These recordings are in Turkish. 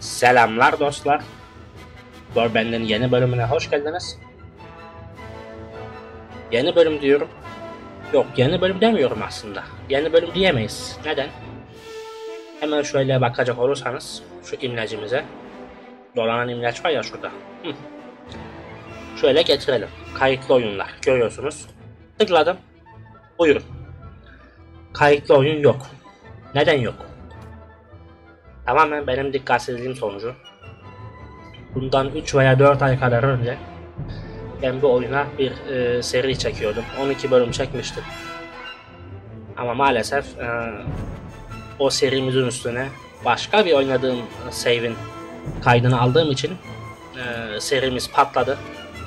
Selamlar dostlar. Warben'in yeni bölümüne hoş geldiniz. Yeni bölüm diyorum. Yok, yeni bölüm demiyorum aslında. Yeni bölüm diyemeyiz. Neden? Hemen şöyle bakacak olursanız şu imlecimize. Dolanan imleç var ya şurada. Şöyle getirelim. Kayıtlı oyunlar. Görüyorsunuz. Tıkladım. Buyurun. Kayıtlı oyun yok. Neden yok? Tamamen benim dikkatsizliğim sonucu. Bundan 3 veya 4 ay kadar önce ben bu oyuna bir seri çekiyordum. 12 bölüm çekmiştim. Ama maalesef o serimizin üstüne başka bir oynadığım save'in kaydını aldığım için serimiz patladı.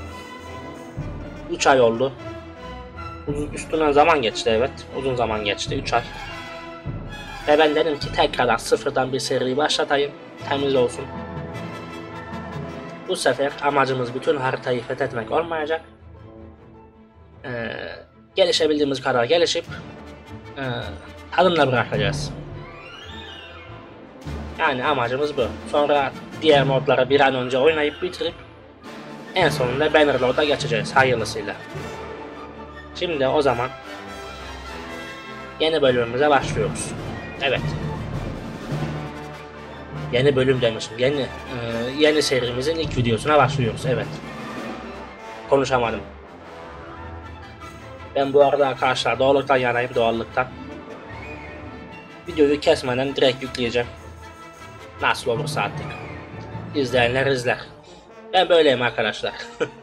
3 ay oldu. Üstünden zaman geçti, evet. Uzun zaman geçti, 3 ay. Ve ben dedim ki tekrardan sıfırdan bir seri başlatayım. Temiz olsun. Bu sefer amacımız bütün haritayı fethetmek olmayacak. Gelişebildiğimiz kadar gelişip tadımla bırakacağız. Yani amacımız bu. Sonra diğer modları bir an önce oynayıp bitirip en sonunda Bannerlord'a geçeceğiz hayırlısıyla. Şimdi o zaman yeni bölümümüze başlıyoruz. Evet. Yeni bölüm demişim. Yeni serimizin ilk videosuna başlıyoruz. Evet. Konuşamadım. Ben bu arada arkadaşlar doğallıktan yanayım, doğallıktan. Videoyu kesmeden direkt yükleyeceğim. Nasıl olursa artık. İzleyenler izler. Ben böyleyim arkadaşlar.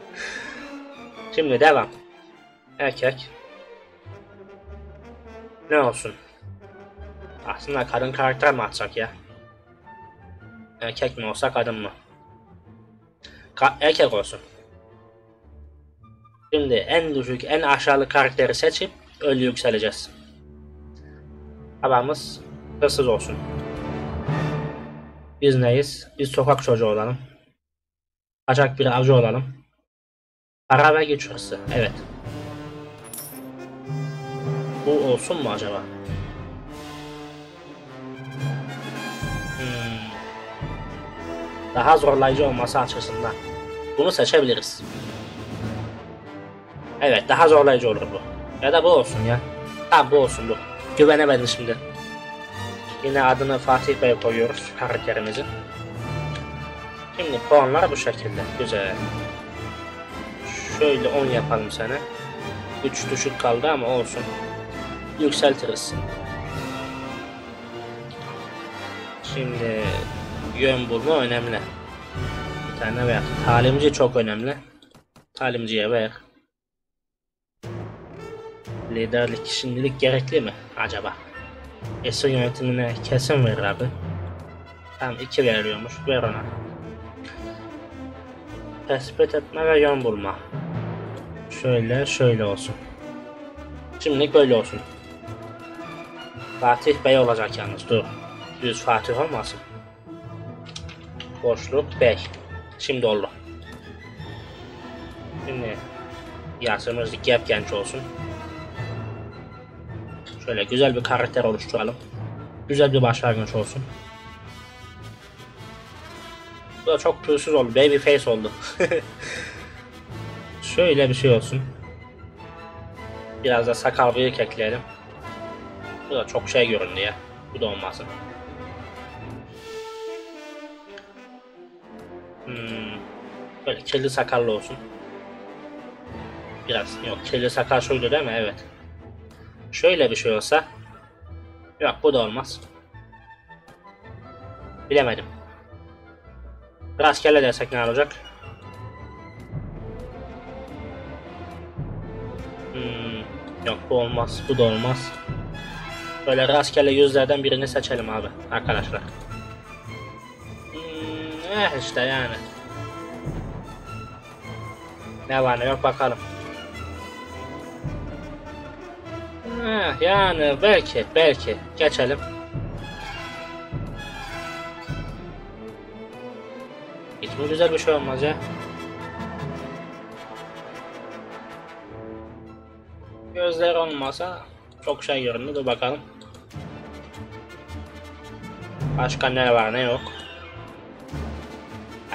Şimdi devam. Erkek. Ne olsun? Aslında kadın karakter mi atsak ya? Erkek mi olsa kadın mı? Erkek olsun. Şimdi en düşük, en aşağılık karakteri seçip öyle yükseleceğiz. Babamız hırsız olsun. Biz neyiz? Biz sokak çocuğu olalım. Kaçak bir avcı olalım. Para ve güç hırsı. Evet. Bu olsun mu acaba? Daha zorlayıcı olması açısından bunu seçebiliriz. Evet, daha zorlayıcı olur bu. Ya da bu olsun ya. Tamam, bu olsun bu. Güvenemedim şimdi. Yine adını Fatih Bey koyuyoruz karakterimizin. Şimdi puanlar bu şekilde. Güzel. Şöyle 10 yapalım sana. 3 düşük kaldı ama olsun. Yükseltiriz. Şimdi yön bulma önemli. Bir tane ver. Talimci çok önemli. Talimciye ver. Liderlik şimdilik gerekli mi acaba? Esir yönetimine kesin verir abi. Tamam, 2 veriyormuş. Ver ona. Tespit etme ve yön bulma. Şöyle olsun. Şimdilik böyle olsun. Fatih Bey olacak yalnız, dur. Düz Fatih olmasın. Boşluk Bey. Şimdi oldu. Şimdi yaşımız genç olsun. Şöyle güzel bir karakter oluşturalım. Güzel bir başlangıç olsun. Bu da çok pürsüz oldu. Baby face oldu. Şöyle bir şey olsun. Biraz da sakal bıyık ekleyelim. Bu da çok şey göründü ya. Bu da olmasın. Böyle kirli sakallı olsun. Biraz yok, kirli sakal şuydu değil mi? Evet. Şöyle bir şey olsa. Yok, bu da olmaz. Bilemedim. Rastgele dersek ne olacak? Yok, bu olmaz, bu da olmaz. Böyle rastgele yüzlerden birini seçelim abi arkadaşlar. İşte yani. Ne var ne yok bakalım. Yani belki geçelim. Hiç mi güzel bir şey olmaz ya? Gözler olmasa çok şey göründü, dur bakalım. Başka ne var ne yok.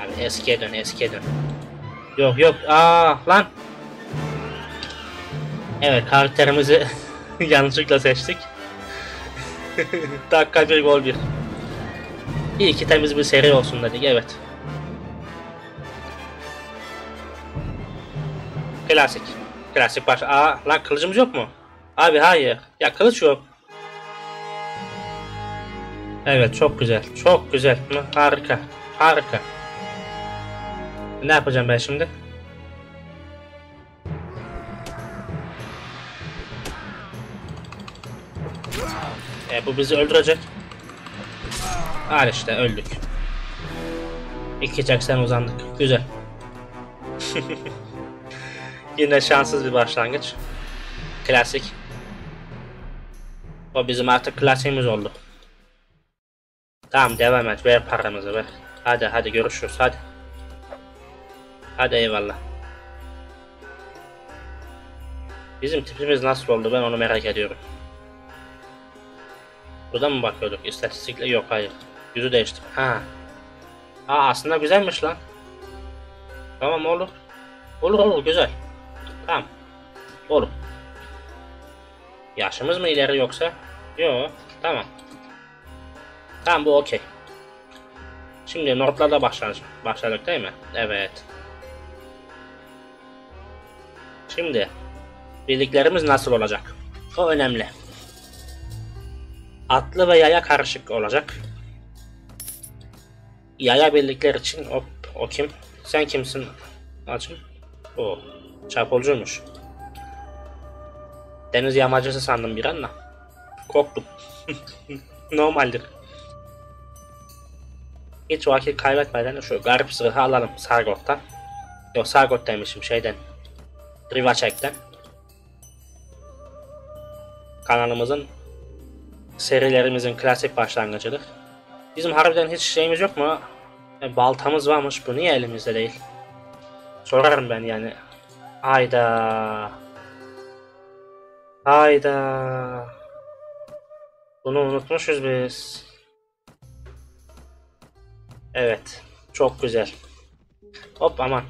Abi eskiye dön, eskiye dön. Yok yok, lan. Evet, karakterimizi yanlışlıkla seçtik. Dakika bir gol bir. İyi ki temiz bir seri olsun dedik, evet. Klasik. Klasik baş. Lan kılıcımız yok mu? Abi hayır. Ya kılıç yok. Evet, çok güzel. Çok güzel. Harika. Harika. Ne yapacağım ben şimdi? Bu bizi öldürecek. Al işte, öldük. 280 uzandık. Güzel. Yine şanssız bir başlangıç. Klasik. O bizim artık klasiğimiz oldu. Tamam, devam et. Ver paramızı, ver. Hadi hadi, görüşürüz, hadi. Hadi eyvallah. Bizim tipimiz nasıl oldu, ben onu merak ediyorum. Buradan mı bakıyorduk? İstatistikle yok, hayır. Yüzü değişti. Aslında güzelmiş lan. Tamam, olur. Olur olur, güzel. Tamam. Olur. Yaşımız mı ileri yoksa? Yok. Tamam. Tamam, bu okey. Şimdi notlarda başladık değil mi? Evet. Şimdi birliklerimiz nasıl olacak? O önemli. Atlı ve yaya karışık olacak. Yaya birlikler için o kim? Sen kimsin? Açın. O çapulcuymuş. Deniz yamacısı sandım bir anda. Korktum. Normaldir. Hiç vakit kaybetmeden şu garip zırhı alalım Sargot'tan. Yok, Sargot demişim, şeyden. Rivacek'ten. Kanalımızın, serilerimizin klasik başlangıcıdır. Bizim harbiden hiç şeyimiz yok mu? Baltamız varmış, bu niye elimizde değil? Sorarım ben yani. Hayda. Hayda. Bunu unutmuşuz biz. Evet. Çok güzel. Hop, aman.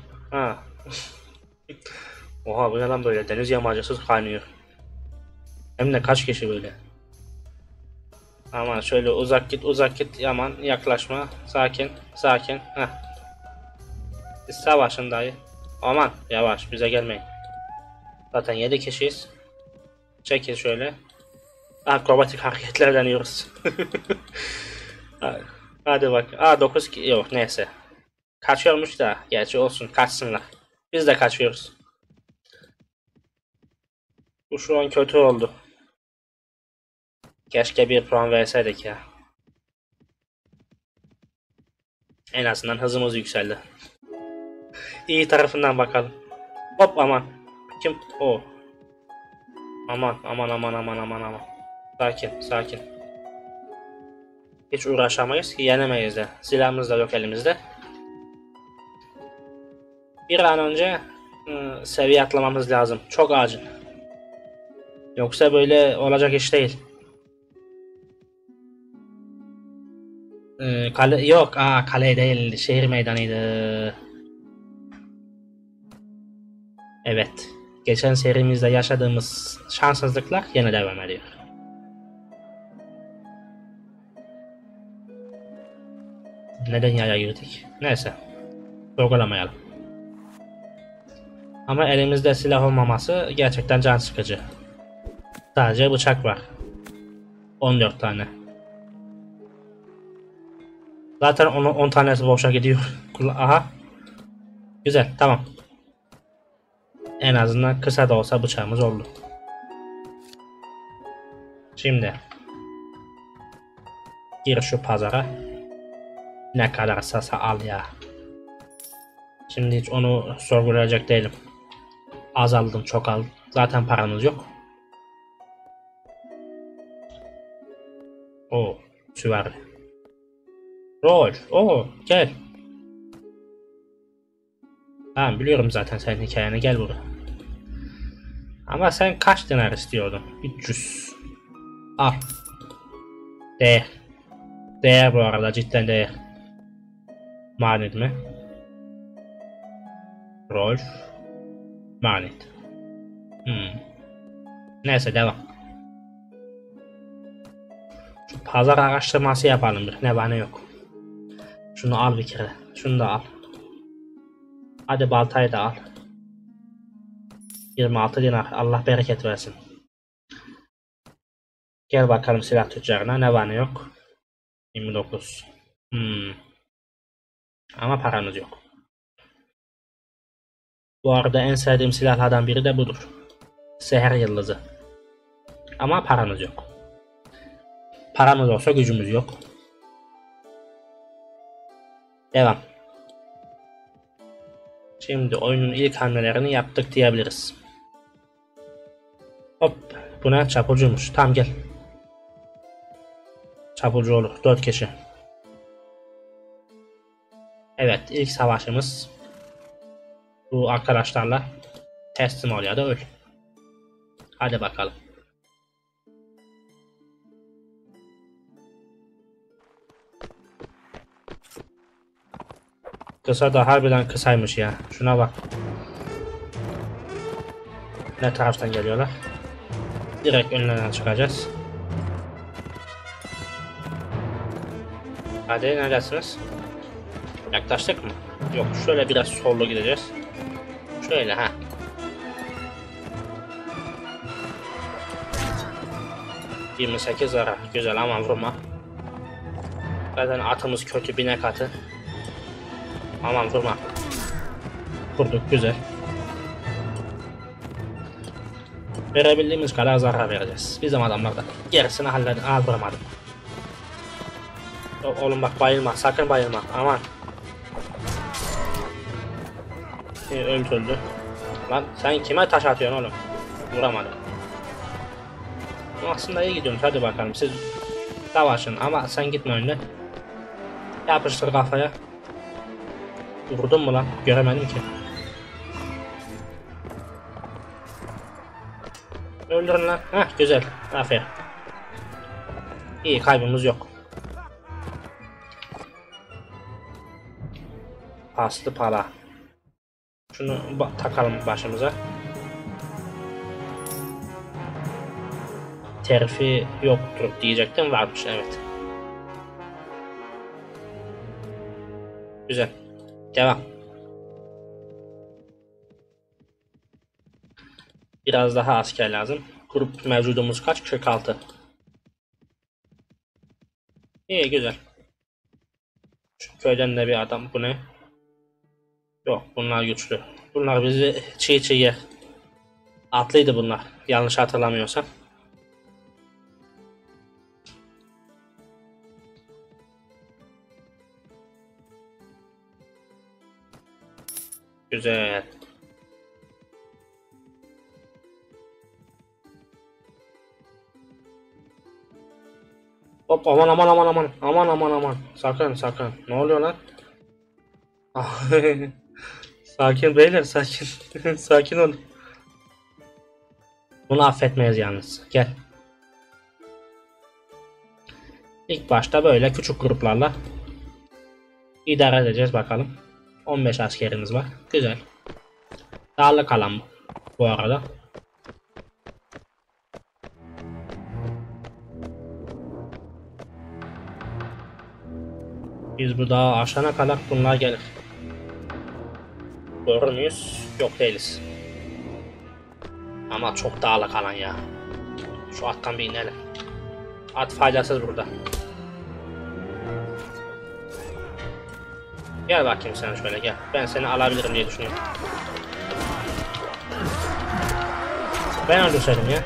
Oha, bu ne lan böyle? Deniz yamacısız kaynıyor. Hem de kaç kişi böyle? Aman şöyle uzak git, uzak git, aman yaklaşma. Sakin, sakin. Biz savaşın dayı. Aman yavaş, bize gelmeyin. Zaten 7 kişiyiz. Çekil şöyle. Akrobatik hareketler deniyoruz. Hadi bak. 9 yok, neyse. Kaçıyormuş da, gerçi olsun, kaçsınlar. Biz de kaçıyoruz. Bu şu an kötü oldu. Keşke bir puan verseydik ya. En azından hızımız yükseldi. İyi tarafından bakalım. Hop, aman. Kim? O. Aman aman aman aman aman aman. Sakin sakin. Hiç uğraşamayız ki, yenemeyiz de. Silahımız da yok elimizde. Bir an önce seviye atlamamız lazım. Çok acil. Yoksa böyle olacak iş değil. Kale yok. Kale değil. Şehir meydanıydı. Evet. Geçen serimizde yaşadığımız şanssızlıklar yine devam ediyor. Neden yaya girdik? Neyse. Sorgulamayalım. Ama elimizde silah olmaması gerçekten can sıkıcı. Sadece bıçak var. 14 tane. Zaten 10 tanesi boşa gidiyor. Aha. Güzel, tamam. En azından kısa da olsa bıçağımız oldu. Şimdi gir şu pazara. Ne kadar sasa al ya. Şimdi hiç onu sorgulayacak değilim. Az aldım, çok aldım. Zaten paranız yok. O süvari. Rol. Gel. Tamam, biliyorum zaten senin hikayeni, gel buraya. Ama sen kaç dinar istiyordun? 300. Al. Değer. Değer bu arada, cidden değer. Manet mi? Rolf. Manet. Neyse devam. Şu pazar araştırması yapalım bir. Ne var ne yok. Şunu al bir kere. Şunu da al. Hadi baltayı da al. 26 dinar. Allah bereket versin. Gel bakalım silah tüccarına. Ne var ne yok. 29. Ama paramız yok. Bu arada en sevdiğim silahlardan biri de budur. Seher yıldızı. Ama paramız yok. Paramız olsa gücümüz yok. Devam. Şimdi oyunun ilk hamlelerini yaptık diyebiliriz. Hop. Bu ne? Çapulcuymuş. Tamam gel. Çapulcu olur. 4 kişi. Evet. İlk savaşımız. Bu arkadaşlarla teslim ol ya da öl. Hadi bakalım. Kısa da harbiden kısaymış ya. Şuna bak. Ne taraftan geliyorlar? Direkt önlerine çıkacağız. Hadi neredesiniz? Yaklaştık mı? Yok, şöyle biraz sollu gideceğiz. Şöyle ha. ...28 zarar. Güzel ama vurma. Zaten atımız kötü, binek atı. Aman vurma. Vurduk, güzel. Verebildiğimiz kadar zarar vereceğiz. Bizim adamlar da gerisini halledin. Aa, vuramadım. Oğlum bak, bayılma, sakın bayılma, aman. Öldürdü. Lan sen kime taş atıyorsun oğlum? Vuramadım. Aslında iyi gidiyorsunuz, hadi bakalım siz savaşın ama sen gitme önüne. Yapıştır kafaya. Vurdun mu lan? Göremedim ki. Öldürün lan. Heh, güzel. Aferin. İyi, kaybımız yok. Paslı pala. Şunu takalım başımıza. Terfi yoktur diyecektim, varmış, evet. Güzel. Devam. Biraz daha asker lazım. Grup mevcudumuz kaç? 46. İyi, güzel. Şu köyden de bir adam. Bu ne? Yok, bunlar güçlü. Bunlar bizi çiğ çiğ yer. Atlıydı bunlar. Yanlış hatırlamıyorsam. Güzel. Hop, aman aman aman aman. Aman aman aman. Sakın sakın. Ne oluyor lan? Sakin beyler, sakin. Sakin olun. Bunu affetmeyiz yalnız. Gel. İlk başta böyle küçük gruplarla idare edeceğiz bakalım. 15 askerimiz var. Güzel. Dağlık alan bu arada. Biz bu dağı aşana kadar bunlar gelir. Doğru muyuz? Yok, değiliz. Ama çok dağlık alan ya. Şu attan bir inelim. At faydasız burada. Gel bakayım sen şöyle, gel. Ben seni alabilirim diye düşünüyorum. Ben öldürseydim ya.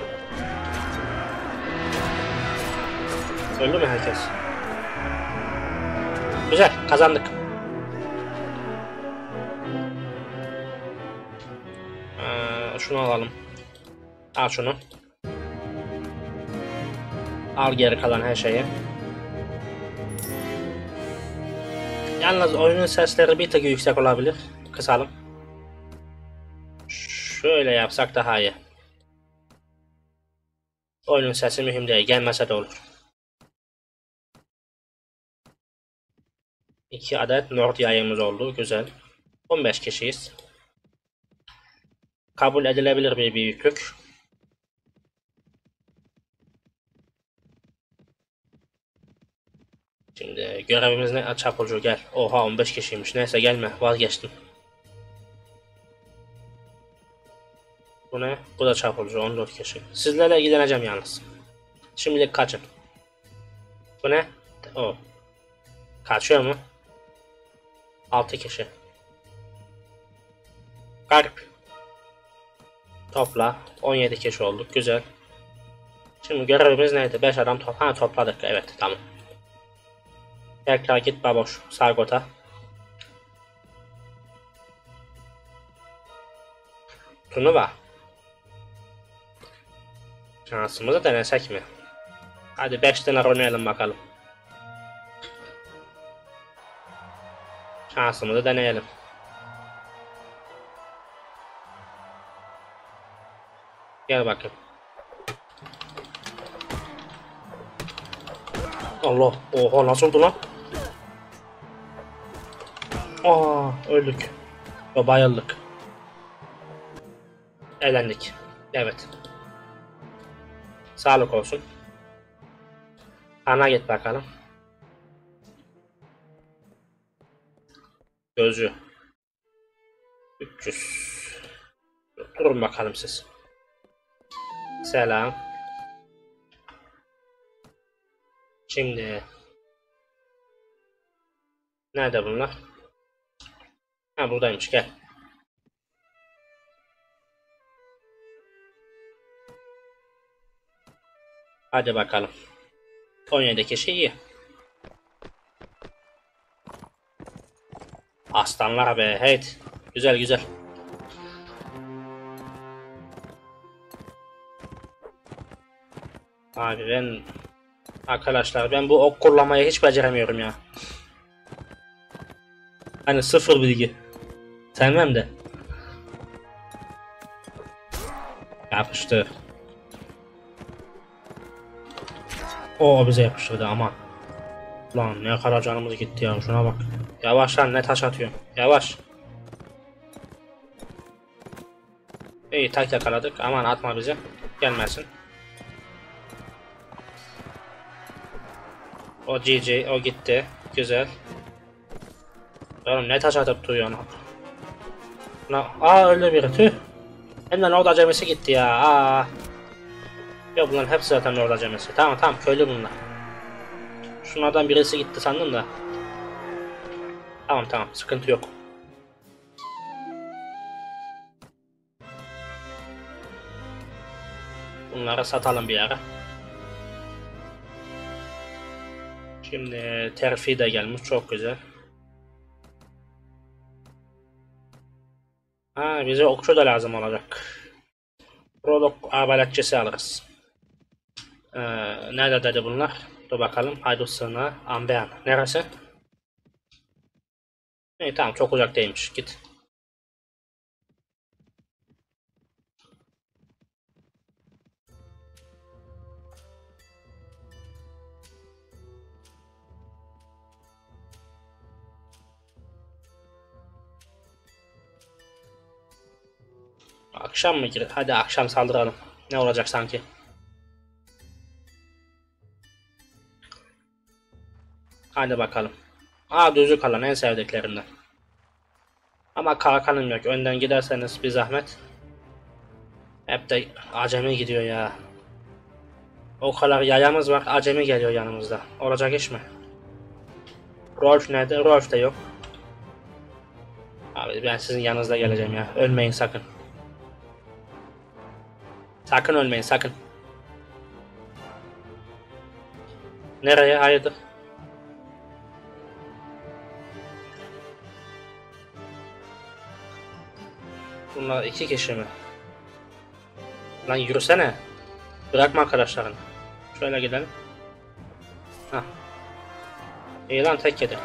Öldü mü herkes? Güzel, kazandık. Şunu alalım. Al şunu. Al geri kalan her şeyi. Yalnız oyunun sesleri bir tık yüksek olabilir. Kısalım. Şöyle yapsak daha iyi. Oyunun sesi mühim değil. Gelmese de olur. 2 adet Nord yayımız oldu. Güzel. 15 kişiyiz. kabul edilebilir bir büyüklük. Şimdi görevimiz ne? Çapulcu gel. Oha 15 kişiymiş. Neyse gelme. Vazgeçtim. Bu ne? Bu da çapulcu 14 kişi. Sizlerle ilgileneceğim yalnız. Şimdilik kaçın. Bu ne? O. Kaçıyor mu? 6 kişi. Garip. Topla. 17 kişi olduk. Güzel. Şimdi görevimiz neydi? 5 adam topladık. Evet tamam. Tekrar git baboş. Sargota. Turnuva. Şansımızı denesek mi? Hadi 5 tane oynayalım bakalım. Şansımızı deneyelim. Gel bakayım. Allah. Oha nasıl oldu lan? Aa öldük. Ve bayıldık. Eğlendik. Evet. Sağlık olsun. Ana git bakalım. Gözcü. 300. Durun bakalım siz. Selam. Şimdi nerede bunlar? Ha buradaymış gel. Hadi bakalım. 17 kişi iyi. Aslanlar be hey. Güzel güzel. Abi ben arkadaşlar ben bu ok kullanmayı hiç beceremiyorum ya. Hani sıfır bilgi. Sevmem de. Yapıştı. O bize yapıştırdı ama. Lan ne kadar canımız gitti ya şuna bak. Yavaş lan ne taş atıyorsun. Yavaş. İyi tak yakaladık. Aman atma bize. Gelmesin. O GG o gitti. Güzel. Oğlum ne taş atıp duruyorsun? Aa öldü biri tüh. Hem de orada acemisi gitti ya. Aa. Ya bunların hepsi zaten orada acemisi. Tamam tamam köylü bunlar. Şunlardan birisi gitti sandım da. Tamam tamam sıkıntı yok. Bunları satalım bir ara. Şimdi terfi de gelmiş çok güzel. Ha bize okçu da lazım olacak. Prolog arbaletçisi alırız. Nerede dedi bunlar? Dur bakalım. Haydut sığınağı. Ambeyan. Neresi? İyi tamam çok uzak değilmiş. Git. Akşam mı girer? Hadi akşam saldıralım. Ne olacak sanki? Hadi bakalım. Aa düzlük alan en sevdiklerimden. Ama kalkanım yok. Önden giderseniz bir zahmet. Hep de acemi gidiyor ya. O kadar yayamız var. Acemi geliyor yanımızda. Olacak iş mi? Rolf nerede? Rolf de yok. Abi ben sizin yanınızda geleceğim ya. Ölmeyin sakın. Sakın ölmeyin sakın. Nereye? Hayırdır? Bunlar 2 kişi mi? Lan yürüsene. Bırakma arkadaşlarını. Şöyle gidelim. Hah. İyi lan tek yedi.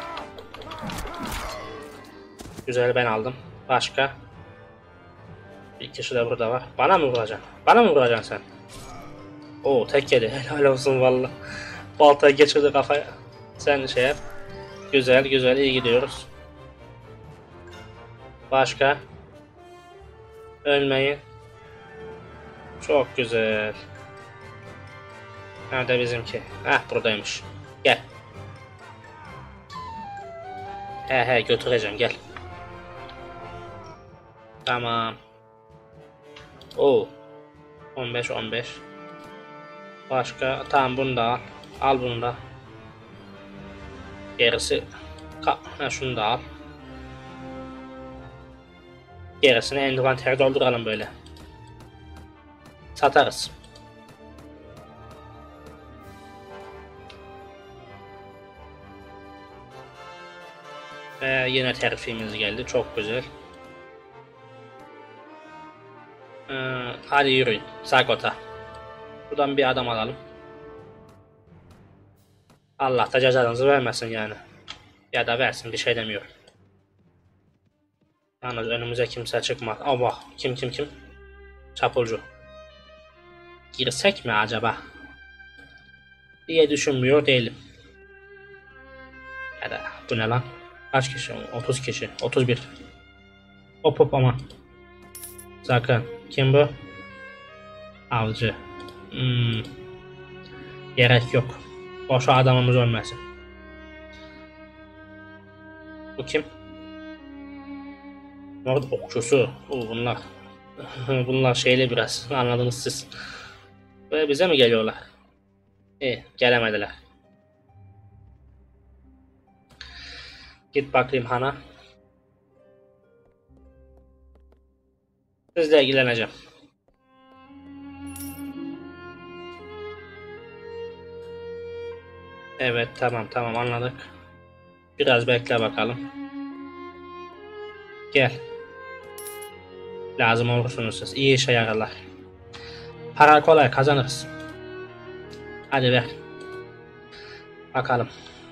Güzel ben aldım. Başka? Bir kişi de burada var. Bana mı vuracaksın? Bana mı vuracaksın sen? Oo tek yedi. Helal olsun valla. Baltayı geçirdi kafaya. Sen şey yap. Güzel güzel iyi gidiyoruz. Başka? Ölmeyin. Çok güzel. Nerede bizimki? Heh, buradaymış. Gel. He götüreceğim, gel. Tamam. Oo. 15. Başka. Tamam, bunu da al. Al bunu da. Gerisi. Ha, şunu da al. Gerisini envantere dolduralım böyle. Satarız. Ve yine terfimiz geldi. Çok güzel. Hadi yürüyün. Sakota. Buradan bir adam alalım. Allah da cezanızı vermesin yani. Ya da versin, bir şey demiyorum. Yalnız önümüze kimse çıkmaz. Allah, kim? Çapulcu. Girsek mi acaba diye düşünmüyor değilim. Ya da bu ne lan? Kaç kişi? 30 kişi. 31. Hop ama. Sakın. Kim bu? Avcı. Gerek yok. Boşa adamımız ölmesin. Bu kim? Orada okçusu. Bunlar. Bunlar şeyle biraz. Anladınız siz. Böyle bize mi geliyorlar? İyi, gelemediler. Git bakayım Hana. Sizle ilgileneceğim. Evet, tamam anladık. Biraz bekle bakalım. Gel. Lazım olursunuz siz. İyi işe yararlar. Para kolay kazanırız. Hadi ver. Bakalım.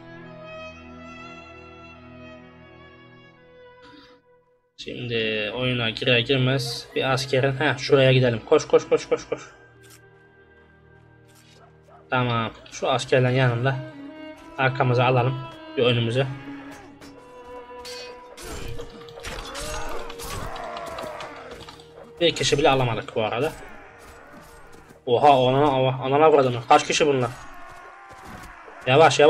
Şimdi oyuna girer girmez bir askerin şuraya gidelim. Koş. Tamam. Şu askerlerin yanında arkamıza alalım. Bir önümüze. Bir kişi bile alamadık bu arada. Oha, anana vurdum. Kaç kişi bunlar? Yavaş.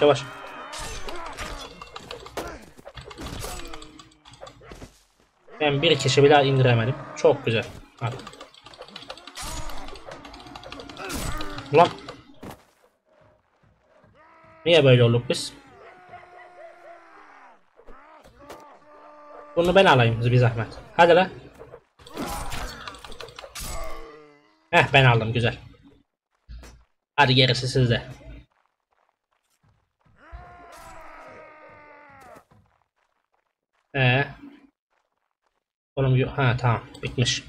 Ben bir kişi bile indiremedim. Çok güzel. Hadi. Ulan. Niye böyle olduk biz? Bunu ben alayım bir zahmet. Hadi lan. Ben aldım, güzel. Hadi gerisi sizde. Oğlum yok. Tamam, bitmiş.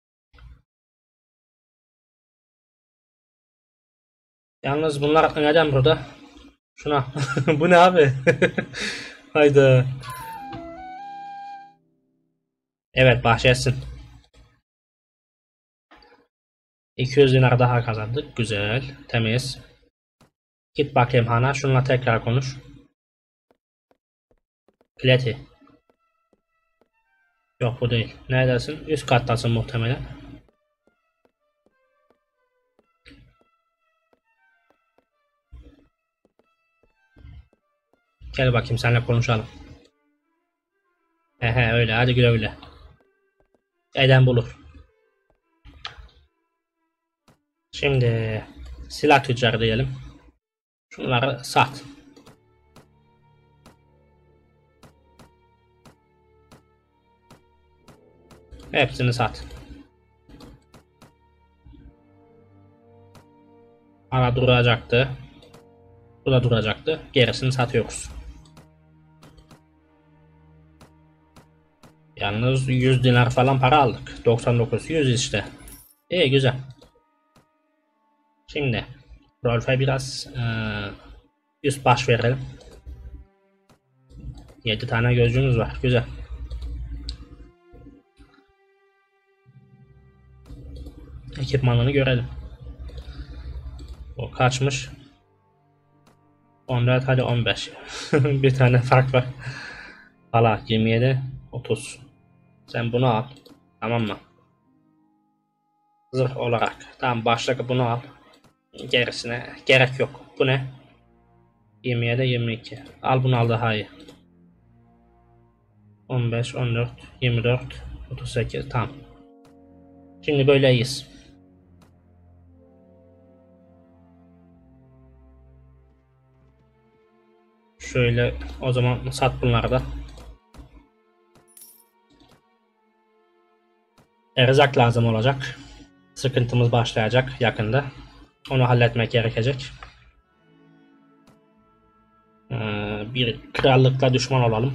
Yalnız bunlar neden burada? Şuna. Bu ne abi? Hayda. Evet, bahşetsin. 200 dinar daha kazandık. Güzel. Temiz. Git bakayım Hana. Şununla tekrar konuş. Pleti. Yok, bu değil. Neredesin? Üst kattasın muhtemelen. Gel bakayım, seninle konuşalım. Öyle, hadi güle güle. Eden bulur. Şimdi silah tüccarı diyelim. Şunları sat. Hepsini sat. Ara duracaktı. Bu da duracaktı. Gerisini satıyoruz. Yalnız 100 dinar falan para aldık. 99, 100 işte. İyi, güzel. Şimdi Rolf'e biraz üst baş verelim. 7 tane gözcümüz var. Güzel. Ekipmanını görelim. O kaçmış? 14, hadi 15. Bir tane fark var. Valla 27, 30. Sen bunu al. Tamam mı? Zırh olarak. Tamam, başlık bunu al. Gerisine gerek yok. Bu ne? 27, 22. Al bunu, al daha iyi. 15, 14, 24, 38. Tamam. Şimdi böyle iyiyiz. Şöyle o zaman sat bunları da. Erzak lazım olacak. Sıkıntımız başlayacak yakında. Onu halletmek gerekecek. Bir krallıkla düşman olalım.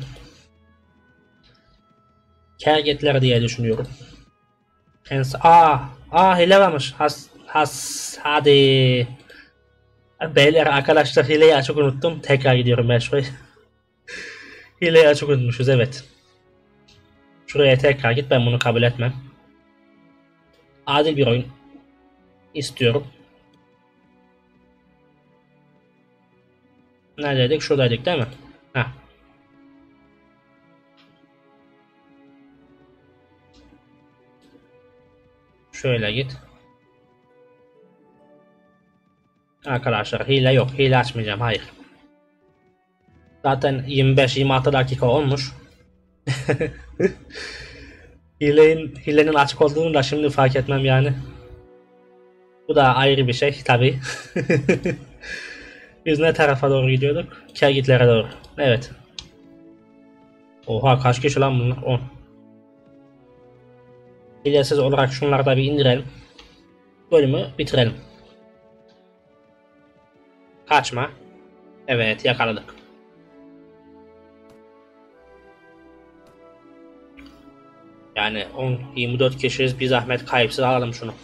Kergetler diye düşünüyorum. Hile varmış. Hadi. Beyler, arkadaşlar, hileyi açık unuttum. Tekrar gidiyorum ben şuraya. Hileyi açık unutmuşuz, evet. Şuraya tekrar git, ben bunu kabul etmem. Adil bir oyun istiyorum. Neredeydik? Şuradaydık değil mi? Heh. Şöyle git. Arkadaşlar, hile yok. Hile açmayacağım. Hayır. Zaten 25-26 dakika olmuş. Hilenin açık olduğunu da şimdi fark etmem yani. Bu da ayrı bir şey tabi. Biz ne tarafa doğru gidiyorduk? Kergitlere doğru. Evet. Oha, kaç kişi lan bunlar? 10. Hilesiz olarak şunları da bir indirelim. Bölümü bitirelim. Kaçma. Evet, yakaladık. Yani 10-24 kişiyiz, bir zahmet kayıpsız alalım şunu.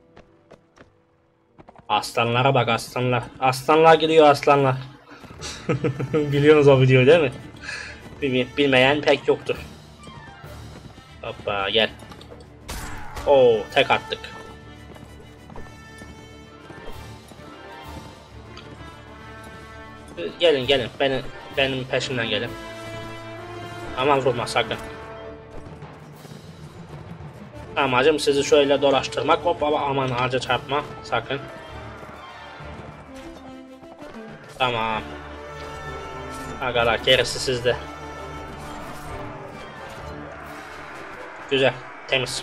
Aslanlara bak, aslanlar. Aslanlar gidiyor, aslanlar. Biliyorsunuz o videoyu değil mi? Bilmeyen pek yoktur. Hoppa, gel. Oo, tek attık. Gelin benim peşimden gelin. Aman vurma sakın. Amacım sizi şöyle dolaştırmak. Hop, aman ağaca çarpma sakın. Tamam. Agalar, gerisi sizde. Güzel, temiz.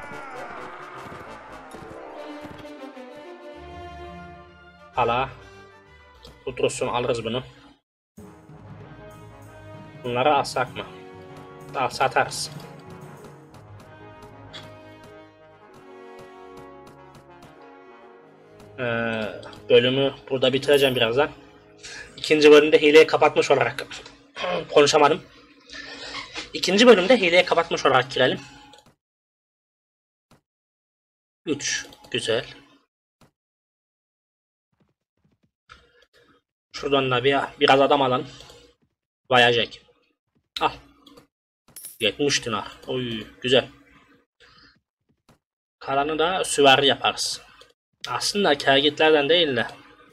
Hala dursun, alırız bunu. Bunları alsak mı? Satarız. Bölümü burada bitireceğim birazdan. İkinci bölümde hileyi kapatmış olarak konuşamadım. İkinci bölümde hileyi kapatmış olarak girelim. 3. Güzel. Şuradan da biraz adam alalım. Vayacak. Al. 70 dinar. Oy, güzel. Kalanı da süvari yaparız. Aslında kergitlerden değil de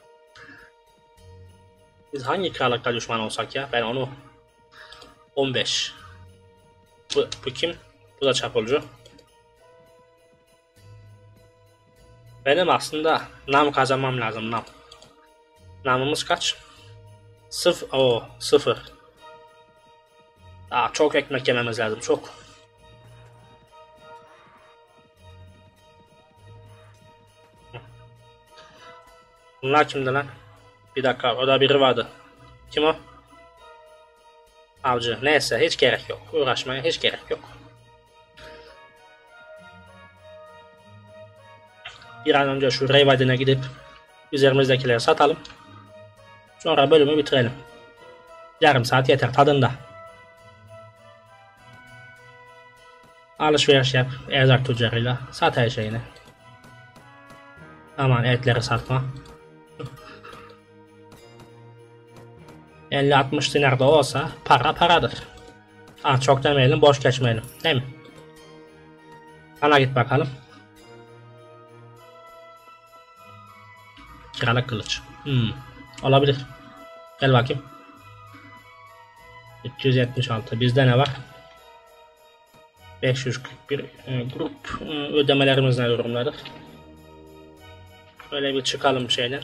biz hangi krallıkta düşman olsak ya? Ben onu 15. Bu kim? Bu da çapulcu. Benim aslında nam kazanmam lazım, nam. Namımız kaç? 0. Çok ekmek yememiz lazım, çok. Bunlar kimdi lan? Bir dakika, orada biri vardı. Kim o? Avcı. Neyse, hiç gerek yok. Uğraşmaya hiç gerek yok. Bir an önce şu Reyvadin'e gidip üzerimizdekileri satalım. Sonra bölümü bitirelim. Yarım saat yeter, tadında. Alışveriş yap erzak tüccarıyla. Sat her şeyini. Aman etleri satma. 50-60 dinar da olsa para paradır. Çok demeyelim, boş geçmeyelim. Değil mi? Bana git bakalım. Kiralık kılıç. Olabilir. Gel bakayım. 376. Bizde ne var? 541 grup ödemelerimiz ne durumdadır? Böyle bir çıkalım şeyden.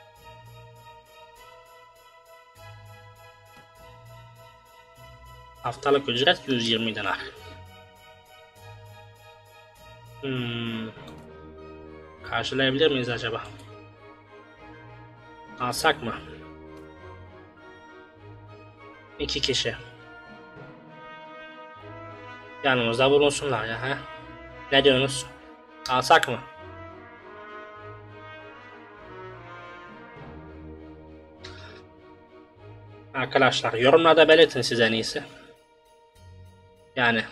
Haftalık ücret 120 dinar. Karşılayabilir miyiz acaba? Alsak mı? 2 kişi. Yanımızda bulunsunlar ya. He? Ne diyorsunuz? Alsak mı? Arkadaşlar yorumlarda belirtin siz en iyisi. Yani.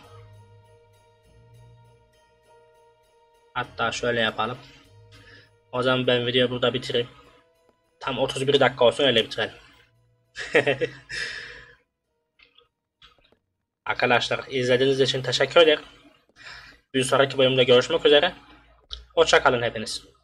Hatta şöyle yapalım. O zaman ben videoyu burada bitireyim. Tam 31 dakika olsun öyle bitirelim. Arkadaşlar izlediğiniz için teşekkür ederim. Bir sonraki bölümde görüşmek üzere. Hoşça kalın hepiniz.